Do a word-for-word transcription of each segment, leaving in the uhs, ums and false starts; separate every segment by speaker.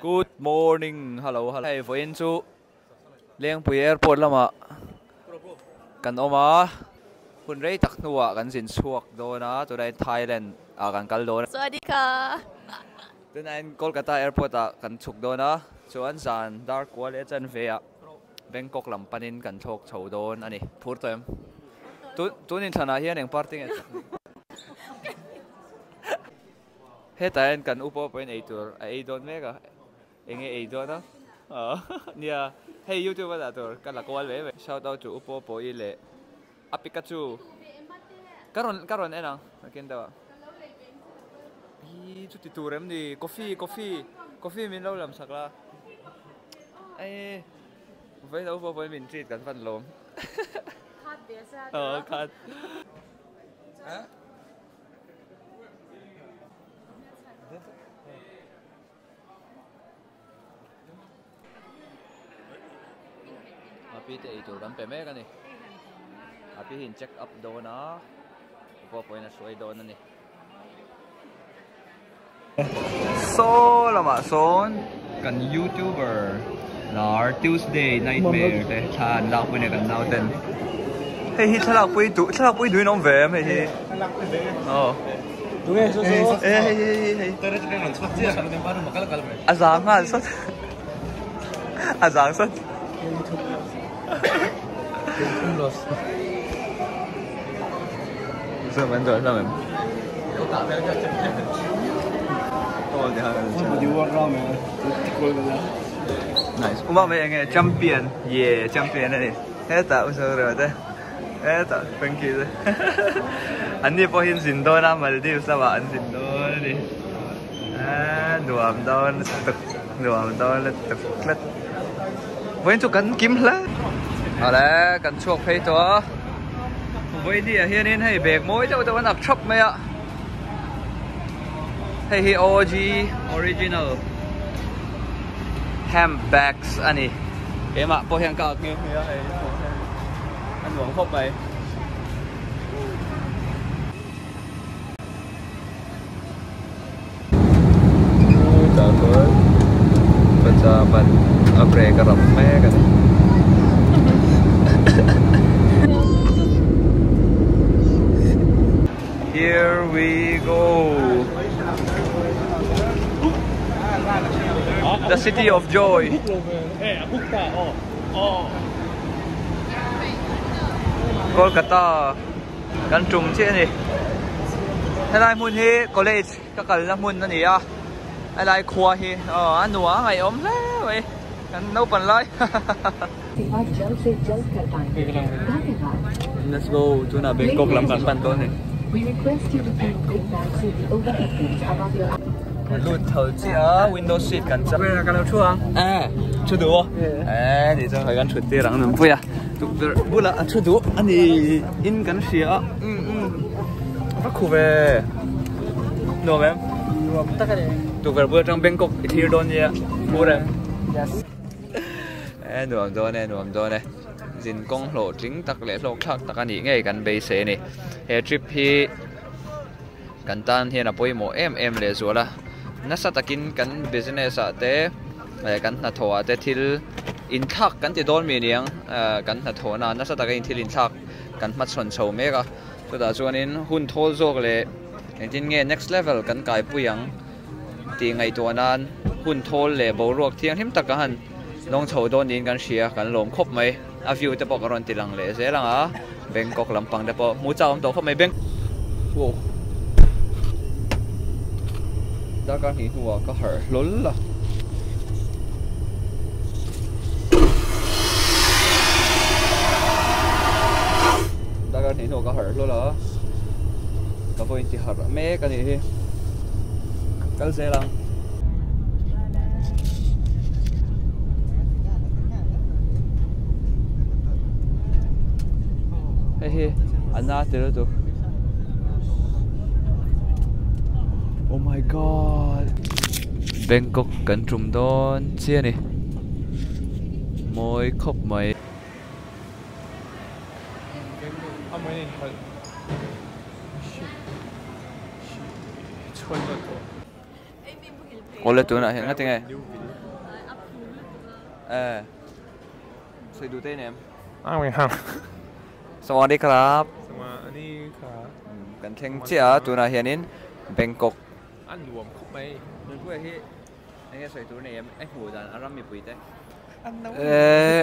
Speaker 1: Good morning, hello, hello. Hey, với anh chú, liên bùi airport lắm ạ. Cần ôm á, hun rây tắc nua, cần xin suộc đồ na, tụi đây Thailand, à cần cal đồ.
Speaker 2: สวัสดีค่ะ
Speaker 1: Tụi này Kolkata airport à, cần chụp đồ na, chú anh sàn dark wallet chân về à. Bangkok làm panin cần chụp chầu đồ anh ấy, phur tụi em. Tụi tụi nên thằng nào hiện đang party nghe. Hết tại anh cần upo bên ấy tour, ấy đồ mấy cả. Anh ấy đó đó, ờ, nia, hey YouTube ada tuh, kan lah kawal be, shout out to Upo Po ile, api Pikachu, karon karon enang, makin tahu, hi cuti turem di, coffee coffee, coffee min lau lam sakla, eh, vậy đâu Upo Po min treat kan fan lom,
Speaker 2: cut biasa
Speaker 1: ờ cut, hả? Api te itu kan peme kan ni. Api hin check up do na. Upo po na suai do na ni. So lama son kan YouTuber lar Tuesday nightmare te chan lao po ni kan now ten. Hey hi chalak po itu, chalak po itu nom ve me hi. Oh.
Speaker 3: đúng rồi, số số.
Speaker 1: Hey hey hey hey.
Speaker 3: Tới đây cho nên mình xuất chia sang bên baru makal kalau
Speaker 1: À giang à sốt. À giang sốt. Sao mình rồi sao mình? Oh, dia ada.
Speaker 3: Mau diuang ram ya, tikul bela.
Speaker 1: Nice. Uma mấy anh champion, yeah champion này. Hết tạo sao rồi thế? Hết tạo, thank you. Anh đi bao nhiêu xin đôi năm mà đi sao mà anh xin đôi đi. À, đùa đôi nó tực, đùa đôi nó tực lết. Với chú cần kiếm lá. À đấy, cần chuộc phải to. Với đi à hiện nên hay bẹc mối cho tôi vẫn đập chop mày ạ. Hay hi o gi original handbags anh ấy. Em ạ, bao hàng cọc nghe nghe hay. Anh muốn phốt mày. Chào tôi. Pejabat apa kerap meh kan. Here we go. The city of joy. Kolkata. Kan trùng chứ này. Thế này muốn hi college các cần là muốn này à. Ai lại khoa hi. Ờ anh đùa ngày ốm thế vậy. Kan nấu phần lại. Let's go. Chúng ta Bangkok làm cảnh pan tôn này. Lụt thở chị ở window seat cảnh sát.
Speaker 3: Bây giờ cái nào chua không?
Speaker 1: À, chua đủ. À, thì cho phải cảnh chuột tiền rằng nằm vui à. Tụi bữa là chua đủ. Anh thì in cảnh xìa. Ừ ừ. Phát khu về. Được em?
Speaker 3: Được, tất cả đấy.
Speaker 1: Tụi về bữa trong Bangkok thì đồn gì ạ? Mua đây.
Speaker 3: Yes.
Speaker 1: À, được rồi này, được rồi này. Dinh công lộ chính tắc lẽ lộ khác tắc anh nghĩ ngay gần base xe này. Hè trip hi kan tan hian a poimo em em le zuala nasa takin kan business a te kan na thoa te thil in thak kan ti don mi niang kan na thona nasa takin thil in thak kan mat chon chho meka so da chuanin hun thol zok le tin nge next level kan kai puyang ti ngai to nan hun thol le bo ruak thiang him tak han long chho don in kan sia kan lom khop mai a view te pok ron ti lang le ze lang a Bangkok lampang te po mu chaw to khop mai beng wow. Đó có hiện hùa có hở lớn là đó có hiện hùa có hở lớn là có vui chỉ hở mé cái gì cái xe lăng hey hey anh na từ từ. Oh my god. Bangkok kan trum don chia này. Môi khóc mày. Oleh tu nak hengat tengah. เออสวยดูเต้เนี่ย
Speaker 4: อ้าวไงฮะ
Speaker 1: สวัสดีครับ
Speaker 4: สมาอันนี้ค่ะ
Speaker 1: กันเทงเจียตัวน่ะเฮียนินแบงกอก
Speaker 4: อันรวมครบไหม
Speaker 1: นึกว่าที่ไอ้สวยตัวเนี่ยไอ้หูจานอารัมมีปุ๋ยเต้
Speaker 4: อันนั้น
Speaker 1: เออ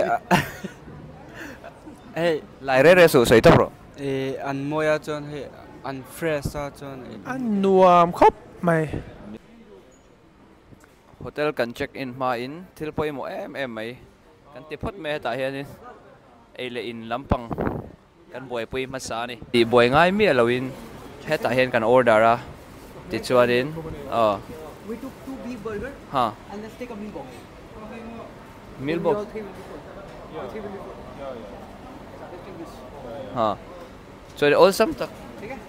Speaker 1: เอ้ยหลายเรื่องสวยๆตัว
Speaker 3: เออันมอยจนเฮอันเฟรชจน
Speaker 4: อันรวมครบไหม
Speaker 1: โฮเทลกันเช็คอินมาอินที่เราไปหมดเอ็มเอ็มไหมกันติดพัดเมย์แต่เฮียนินไอ้เลอินลำปังกันบวยปุยมาสานี่ตีบวยง่ายเมียเราอินแค่แต่เห็นกันออเดอร์อะติดชัวดินเออ
Speaker 3: We took two beef burger
Speaker 1: ฮะ
Speaker 3: and let's take a meal box.
Speaker 1: มิลบ็อกฮะส่วนโอซัมตัก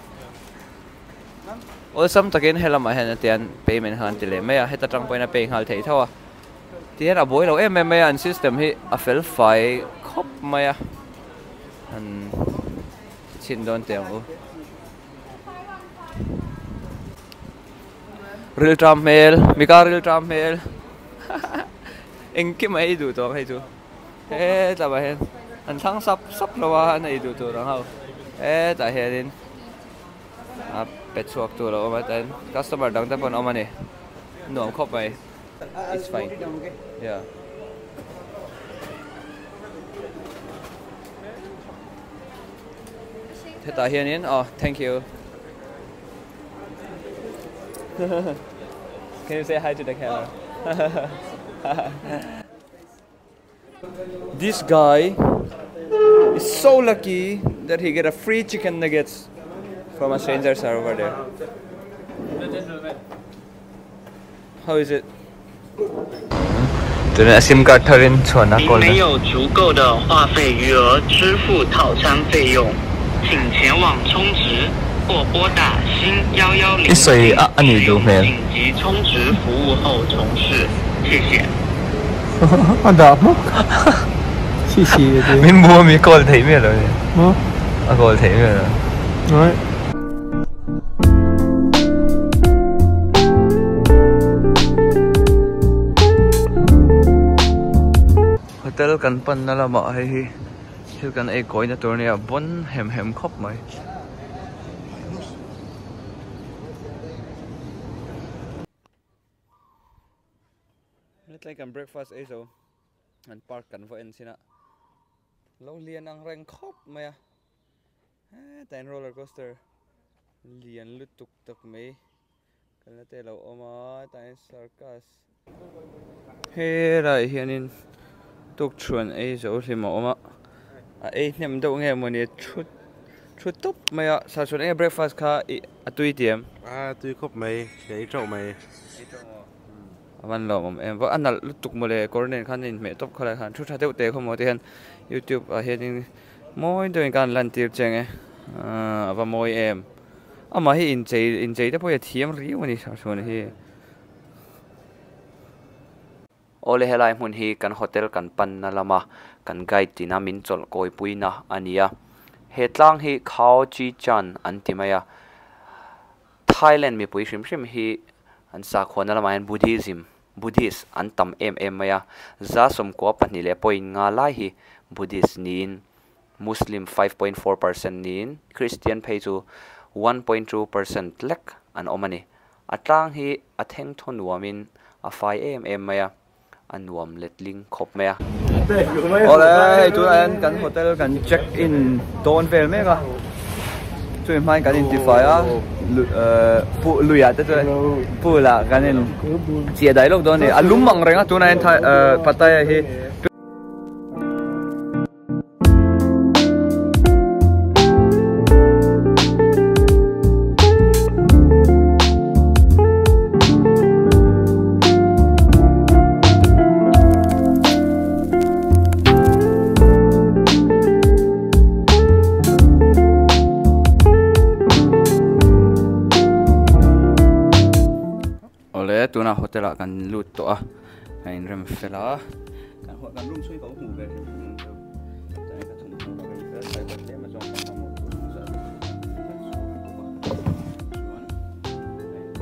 Speaker 1: โอซัมตักอินเฮลัมมาเห็นเตียน payment หันติเลยไม่อะให้ตัดจังไปนะ pay หันเท่าอ่ะที่เราบวยเราเอ็มเอ็มไม่อัน system ที่อัฟเฟลไฟครบไหมอะอันชินโดนเตียงอู real Trump mail มีการ real Trump mail เอ็งคิดไม่ดูตัวให้ดูเอ๊ะแต่ว่าเห็นอันทั้งซับซับเราว่าในดูตัวเราเอ๊ะแต่เห็นอ่ะเป็ดชวกตัวเราเอามาแต่ customer ดังแต่ปนเอามาเนี่ยหน่วงเข้าไป it's fine yeah เท่าเฮียนินอ๋อ thank you Can you say hi to the camera? This guy is so lucky that he get a free chicken nuggets from a stranger over there. How is it? 这个 SIM card 突然传啊过来。
Speaker 5: 您没有足够的话费余额支付套餐费用，请前往充值或拨打新幺幺零使用紧急充值服务后重试，谢谢。
Speaker 4: อันดับมั้งชี้ชี้เลยไม่มัวมีกอลทีเมียเลยมั้งอ่ะกอลทีเมียเลยน้อยโฮเทลกันปันนั่นละมาให้ที่กันไอ้ก้อยนั่นตัวเนี้ยบนแหมแหมครบไหมนี่เป็นการ breakfast ไอ้โซ่อัน park กันไว้เองสินะเราเรียนอังแรงครบไหมอ่ะแต่ roller coaster เรียนลุตุกตักไหมกันแล้วแต่เราเอามาแต่ circus เฮ้ยไรเฮียนี่ตุกชวนไอ้โซ่ที่มาเอามาไอ้เนี่ยมันตัวเงี้ยมันเนี่ยชุดชุดตุ๊บไหมอ่ะสักส่วนไอ้ breakfast ค่ะอ่ะตุยเตียม
Speaker 6: อ่าตุยครบไหมเดี๋ยวเจ้าไหม
Speaker 1: มันหล่อผมเองเพราะอันนั้นลุตุกมาเลยกรณีขั้นนี้ไม่ตบเขาเลยครับชุดท้ายเตะเตะเขาหมดที่เห็น YouTube อ่ะเห็นมวยโดยการลันตีเจงไงอ่าว่ามวยเอ็มอ่ะมาให้อินเจอินเจแต่พอจะเทียมรีวันนี้ชวนที่โอเลเฮลัยมุนฮีกันโฮเทลกันปันนั่นละมากันไกด์ที่น้ามินจอลโกยปุยนะอันนี้อ่ะเหตุล่างฮีข้าวจีจันอันที่ไม่อ่ะไทยแลนด์มีปุยชิมชิมฮีอันสักคนนั่นละมาเป็นบุดิซึมบุดิสอันตั้มเอ็มเอ็มมาย่ะจ้าสมกว่าปัจจุบันpointงาไล่ฮีบุดิสนินมุสลิม five point four percent นินคริสเตียนเพย์จู one point two percent เล็กอันอมันนี่อัตรางฮีอัตเฮงทนวมินอัฟไอเอ็มเอ็มมาย่ะอันวมเล็ดลิงครบมาย่ะโอ้เลยตัวเองกันโฮเทลกันเช็คอินโดนเฟลไหมก็ช่วยมากันอินทิฟายอ่ะผู้ลุยอ่ะแต่ตัวผู้ละกันนี่เสียดายลูกตัวนี้อารมณ์มังเร่งอ่ะตัวนั้นท่าปัตตานี ตัวน่ะโฮเทลกันลุดตัวกันเริ่มเฟล่ากันหัวกันรุ่มช่วยเขาหูไปแต่ก็ถึงเราใส่บัตรเต็มมาจองกันทั้งหมด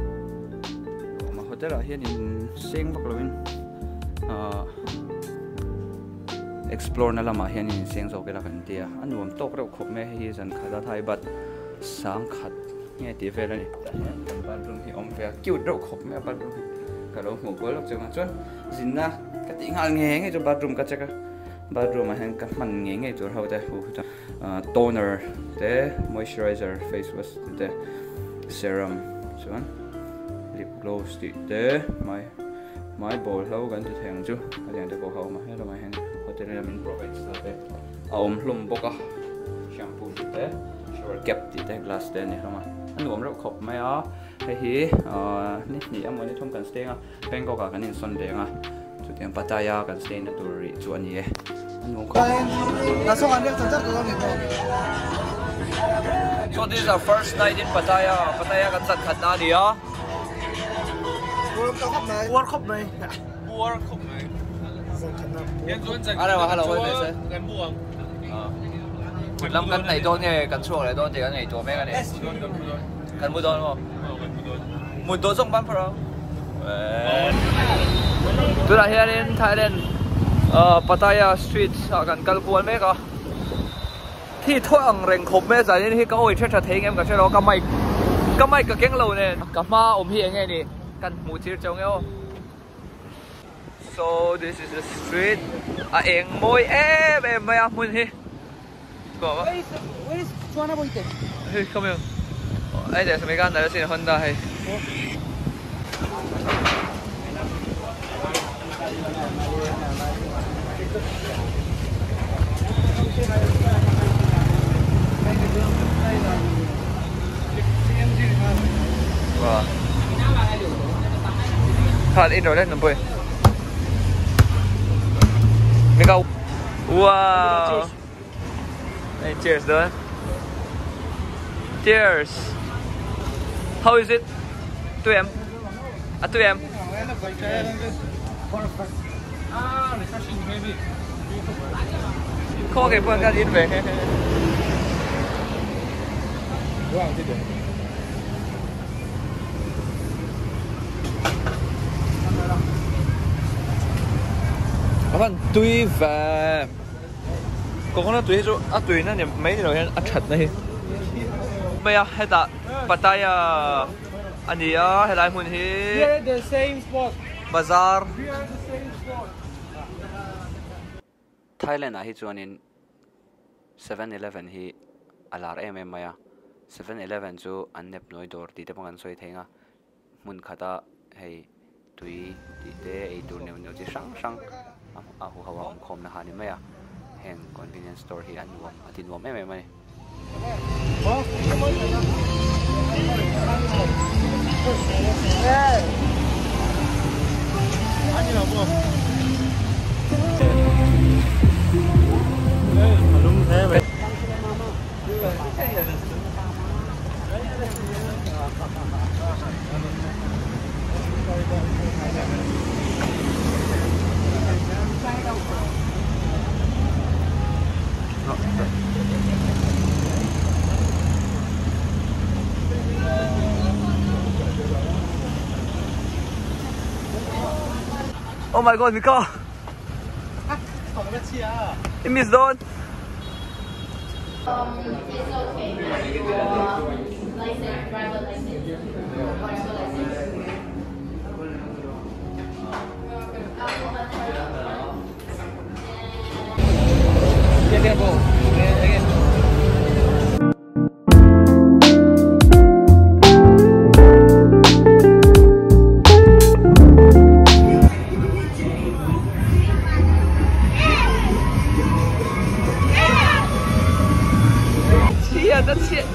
Speaker 1: มาโฮเทลเฮียนี่เซ็งบักเลยอ่า
Speaker 4: explore na lama hian in seng zo kela kan tia anuam tok reuh khop me hi zan khada thai bat sang khat nge ti vel ani bathroom hi om ve cute reuh khop me bathroom ka lo mu ko lok chang chon zinna ka ti ngal nge nge cho bathroom ka chaka bathroom a hen ka man nge nge tur ho ta hu toner te moisturizer face wash te serum chuan lip gloss ti te mai mai bol ho kan ti theng chu alian te ko ho ma hello mai hen hotel la min provide sa te a om hlum boka shampoo ti te shower cap ti te glass te ni hloma anuam ro khop mai a he hi ni ni amoi ni thom kan stay nga Bangkok ka kan in Sunday nga chu tiang Pattaya kan stay na tur ri chu ani e anu ko
Speaker 7: na so an chan chat ko ni ko
Speaker 1: So this is our first night in Pattaya. Pattaya kan chat khat na ni a
Speaker 7: World Cup này World Cup này
Speaker 1: World Cup này
Speaker 7: à đâu hello ơi mẹ
Speaker 1: กันบวงลำกันไหนโดนเนี่ยกันช่วงไหนโดนเดี๋ยวไหนตัวแม่กันเนี่ยกันมุดโดนมั้งมุดโดนส่งบ้านพวกเราตัวไหนเฮียนี่ไทยแลนด์เอ่อปัตตายาสตรีทกันกันกวนแม่ก็ที่ทั่วอังเร่งขบแม่ใจนี่ที่ก็โอ้ยเชื่อเทงเอ็มกับเชื่อเราก็ไม่ก็ไม่กับเก่งเราเนี่ยกับมาอมเฮียไงนี่กันหมูจีร์จงเอว So this is the street อ่ะเองมวยเอ๊ะเอ็มไม่อ่ะมุนฮีก็ว่า
Speaker 7: Where is Chuana Boite
Speaker 1: เฮ้ย come here ไอ้เดี๋ยวสมัยกันแต่ละสิ่งคนได้ว้าขาดอินโดเล่นหนึ่งปีไม่เก่าว้าว Hey, cheers, Dylan. Cheers. How is it? two em. At two em.
Speaker 7: Ah, refreshing heavy.
Speaker 1: Không có cái phần gì về.
Speaker 7: Wow, did it?
Speaker 1: Các bạn tùy và có nó tùy số à tùy nó nhầm mấy rồi ăn thật này bây giờ hay ta Pattaya anh gì á hay là muốn hi
Speaker 7: We're at the same spot.
Speaker 1: bazaar
Speaker 7: We are at the same spot.
Speaker 4: Thailand a hi chuanin seven eleven hi alar em em maya seven eleven chu an nep noi dor ti te pangan soi thenga mun khata hei tui ti te ei tur neu neu chi sang sang a hu hawa om khom na hani maya heng convenience store hi an nuam atin nuam em em mai
Speaker 1: Oh my god, Mika! It means don't.
Speaker 2: Um, it's okay for license, driver license, whatever license.
Speaker 1: Yeah, yeah, go. Yeah, again. Yeah, that's it.